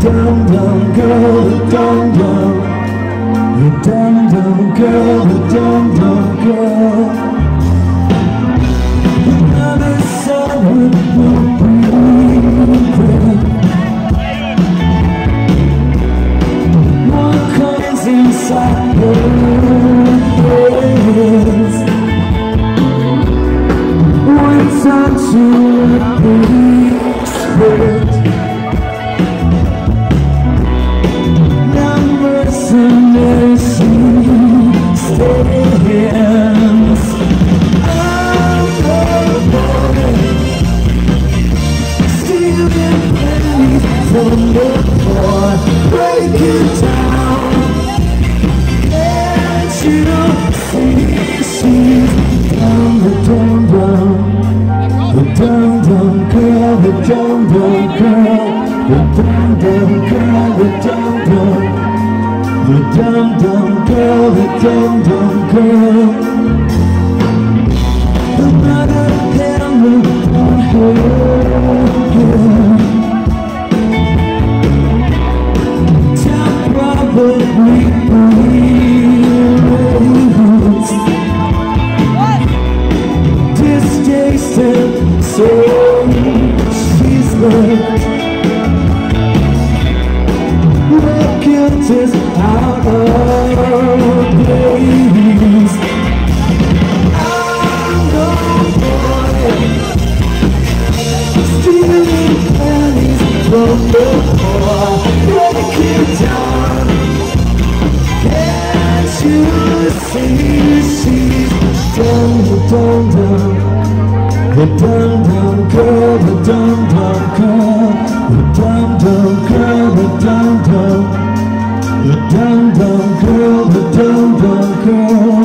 dum-dum girl, the dum-dum. The dum-dum girl, the dum-dum girl. Another summer will bring more coins inside her hands. One touch of the spirit. Numbers and mercy stands. I'm stealing pennies from the poor. Break it down. Can't you see she's dum the dum-dum? The dum-dum girl, the dum-dum girl. The dum-dum girl, the dum-dum. The dum-dum girl, the dum-dum girl. The mother camera on her head. Tell probably breathes. Distasted, so she's left. The guilt is out of place. I'm no boy, stealing pennies from the poor. Break it down. Can't you see she's dum-dum-dum? The dum-dum girl, the dum-dum girl. The dum-dum girl, the dum-dum. The dum-dum girl, the dum-dum girl.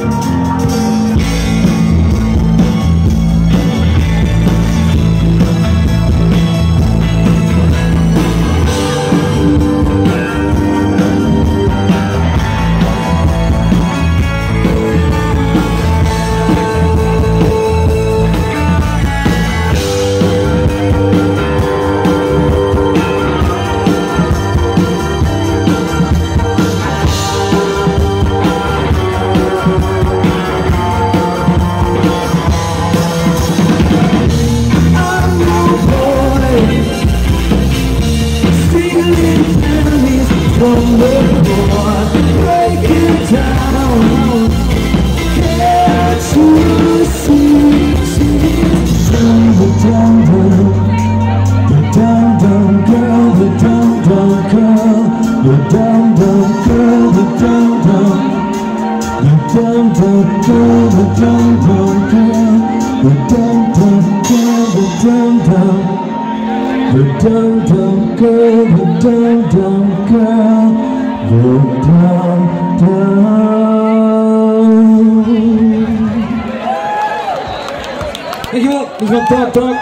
From the floor, break it down. Can't you see she's the dum-dum? The dum-dum girl, the dum-dum girl. The dum-dum girl, the dum-dum. The dum-dum girl, the dum-dum girl. The dum-dum girl, the dum-dum. The dum-dum girl, the dum-dum girl, the dum-dum. Dankjewel, dat is wel top.